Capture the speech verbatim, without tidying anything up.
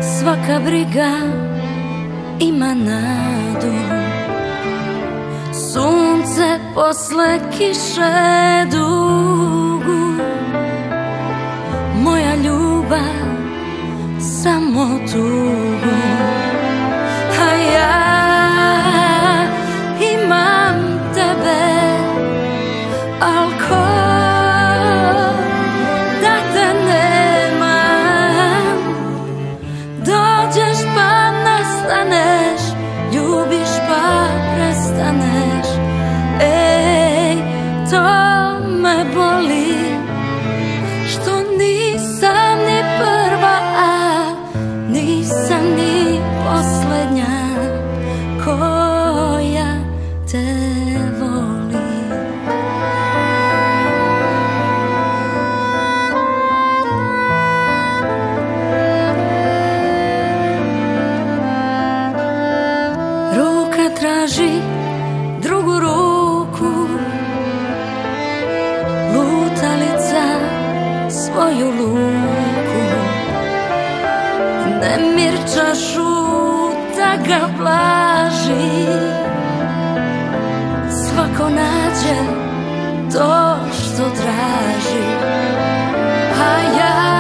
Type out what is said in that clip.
Svaka briga ima nadu, sunce posle kiše dugu. Moja ljubav samo tugu, a ja imam tebe, al ko da te nemam. Dođeš pa nastaneš, ljubiš pa prestaneš. Ej, to me boli, što nisam ni prva, a nisam ni posljednja koja te voli. Ruka traži drugu ruku, lutalica svoju luku. Nemir čašu da ga blaži, svako nađe to što traži, a ja